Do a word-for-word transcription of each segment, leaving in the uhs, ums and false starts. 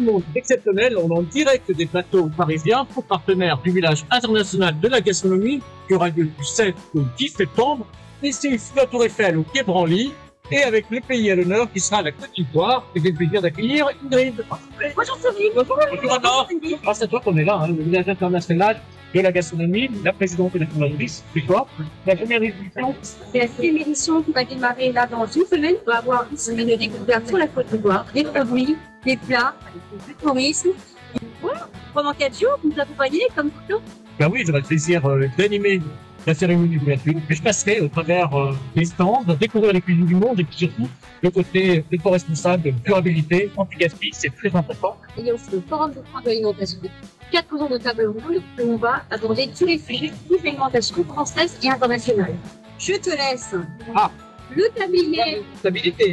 monde exceptionnel. On est en direct des plateaux parisiens, pour partenaire du village international de la gastronomie, qui aura lieu du sept au dix septembre, ici sous la Tour Eiffel au Quai Branly, et avec le pays à l'honneur qui sera la Côte d'Ivoire. Et j'ai le plaisir d'accueillir Ingrid. Bonjour Cyril. Bonjour Anna. Grâce à toi qu'on est là, hein, le village international de la gastronomie, la présidente et la fondatrice, c'est toi. La première édition. C'est la deuxième édition qui va démarrer là dans une semaine. On va avoir une semaine de découverte sur la Côte d'Ivoire, des produits, des plats, du tourisme. Voilà. Pendant quatre jours, vous nous accompagnez comme tout. Ben oui, j'aurai le plaisir euh, d'animer la cérémonie d'ouverture. Mais je passerai au travers euh, des stands, découvrir les cuisines du monde et puis surtout le côté éco-responsable, de durabilité, anti-gaspi, c'est très important. Il y a aussi le forum de France de l'alimentation. Quatre jours de table ronde où on va aborder tous les sujets de l'alimentation française et internationale. Je te laisse ah. le tablier. Stabilité.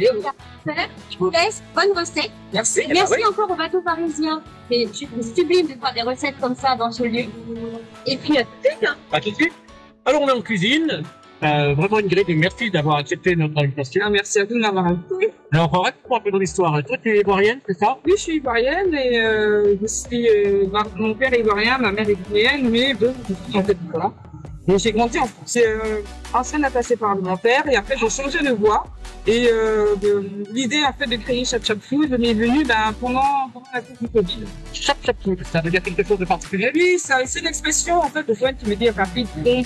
Je vous laisse. Bonne recette. Merci. Merci bah, oui. encore au bateau parisien. C'est sublime de faire des recettes comme ça dans ce lieu. Et puis à tout de suite. À tout de suite. Alors on est en cuisine. Euh, vraiment Ingrid, merci d'avoir accepté notre invitation. Ah, merci à vous de m'avoir invité. Alors raconte-moi un peu ton histoire. Toi tu es ivoirienne, c'est ça? Oui, je suis ivoirienne et euh, je suis, euh, mon père est ivoirien, ma mère est guinéenne, mais deux, je suis en Côte d'Ivoire. Et j'ai grandi en France. C'est euh, ancienne attachée parlementaire et après j'ai changé de voie. Et euh, l'idée a fait de créer Chap Chap Food m'est venue ben, pendant, pendant la crise du Covid. Chap Chap Food, ça veut dire quelque chose de particulier? Oui, c'est une expression en fait de fois qui veut dire rapide,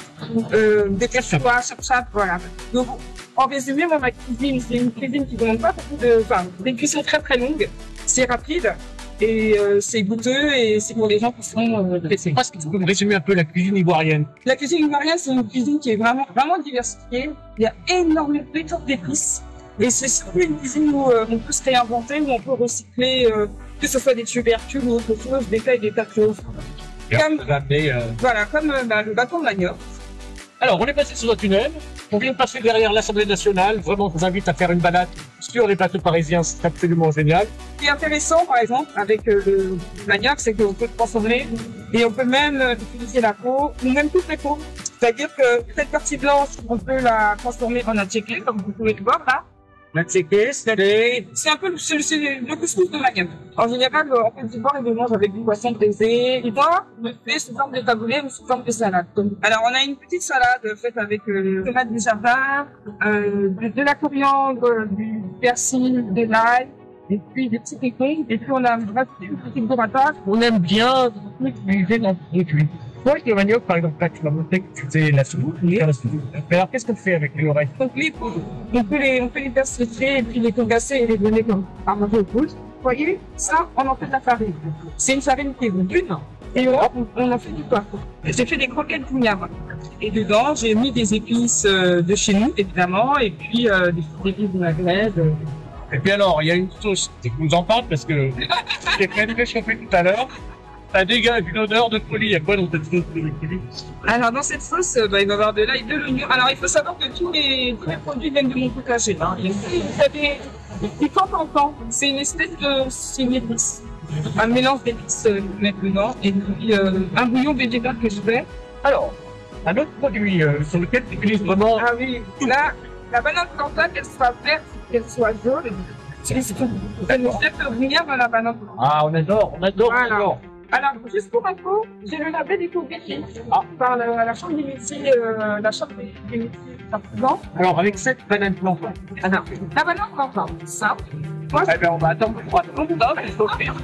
euh, décache-toi, Chap Chap, voilà. Donc en résumé, moi ma cuisine, c'est une cuisine qui ne demande pas beaucoup de, enfin, des cuissons très très longues, c'est rapide. Et euh, c'est goûteux et c'est pour les gens qui sont euh, pressés. Est-ce que tu peux me résumer un peu la cuisine ivoirienne? La cuisine ivoirienne, c'est une cuisine qui est vraiment, vraiment diversifiée. Il y a énormément d'épices. Et c'est surtout une cuisine où euh, on peut se réinventer, où on peut recycler, euh, que ce soit des tubercules ou autre chose, des tas et des tas de choses. Comme, amener, euh... voilà, comme euh, bah, le bâton de manioc. Alors, on est passé sur un tunnel. On vient de passer derrière l'Assemblée nationale. Vraiment, je vous invite à faire une balade sur les plateaux parisiens. C'est absolument génial. Ce qui est intéressant, par exemple, avec euh, le manioc, c'est qu'on peut le transformer et on peut même euh, utiliser la peau, ou même toute la peau. C'est-à-dire que cette partie blanche, on peut la transformer en attiéké, comme vous pouvez le voir là. L'attiéké, c'est un peu le, le couscous de manioc. En général, en Côte d'Ivoire, ils le mangent avec du poisson braisé. Et moi, je le fais sous forme de taboulé ou sous forme de salade. Alors, on a une petite salade faite avec euh, tomates du jardin, euh, de, de la coriandre, du persil, de l'ail, et puis des petits piquants. Et puis, on a une petite burrata. On aime bien utiliser dans le cuit. Toi, avec le manioc, par exemple, là, tu m'as montré que tu faisais la soupe. Oui. Mais alors, qu'est-ce qu'on fait avec les oreilles? Donc, les poules, on peut les, on peut les faire sécher et puis les congasser et les donner comme à manger aux poules. Vous voyez, ça, on en fait de la farine. C'est une farine qui est brune. Et là, on, on en fait du poivre. J'ai fait des croquettes d'igname. Et dedans, j'ai mis des épices euh, de chez nous, évidemment, et puis euh, des épices de Maghreb. Euh. Et puis alors, il y a une sauce, c'est que vous en parlez parce que j'ai fait une réchauffer tout à l'heure. Ça dégage une odeur de folie. Il y a quoi dans cette sauce de folie? Alors, dans cette sauce, bah, il va y avoir de l'ail, de l'oignon. Alors, il faut savoir que tous les, tous les produits viennent de mon potager. Hein. Vous avez du camp-camp. C'est une espèce de, c'est une épice. Un mélange d'épices euh, mettre dedans. Et puis, euh, un bouillon végétal que je fais. Alors, un autre produit euh, sur lequel tu utilises vraiment. Ah oui, là, la banane plantain, qu'elle soit verte, qu'elle soit jaune. C'est une espèce de lumière dans la banane plantain. Ah, on adore, on adore, voilà. on adore. Alors, juste pour info, j'ai le label éco-béché ah. par la, la chambre des métiers, euh, la chambre des métiers partisans. Alors, avec cette banane plantain. Alors, la banane plantain, ça. Moi, eh bien, on va attendre trois secondes, il faut faire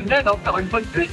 une bonne cuite.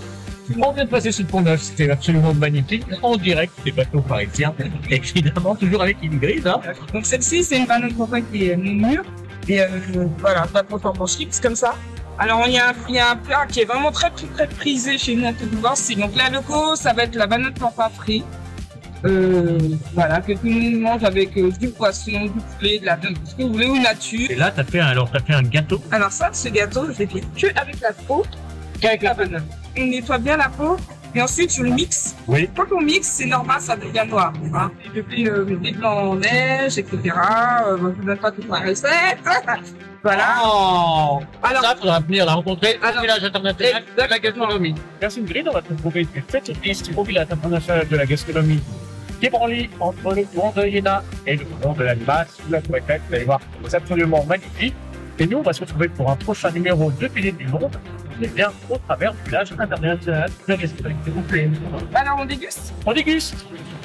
On vient de passer sur le Pont-Neuf, c'était absolument magnifique, en direct des bateaux parisiens, évidemment, toujours avec Ingrid. Hein. Donc, celle-ci, c'est une banane plantain qui est mûre, et euh, voilà, pas trop en chips comme ça. Alors, il y, a un, il y a un plat qui est vraiment très, très, très prisé chez nous en Côte d'Ivoire. Donc, la loco, ça va être la banane plantain frit. Euh, voilà, que tout le monde mange avec euh, du poisson, du poulet, de la viande, ce que vous voulez, ou nature. Et là, tu as fait, un, fait un gâteau. Alors, ça, ce gâteau, je l'ai fait que avec la peau. Qu'avec la banane. On nettoie bien la peau. Et ensuite, je le mixe. Oui. Quand on mixe, c'est normal, ça devient noir. Hein. Et puis, euh, des blancs en neige, et cetera. Euh, je ne donne pas toute ma recette. Voilà. Oh, alors, ça, il faudra venir la rencontrer au village international de la gastronomie. Merci Ingrid, on va te trouver cette piste au village international de la gastronomie. Quai Branly, entre le pont de Iéna et le pont de la Limace, sous la Tour Eiffel. Vous allez voir, c'est absolument magnifique. Et nous, on va se retrouver pour un prochain numéro de Piliers du Monde, et bien au travers du village international de la gastronomie. Alors on déguste? On déguste.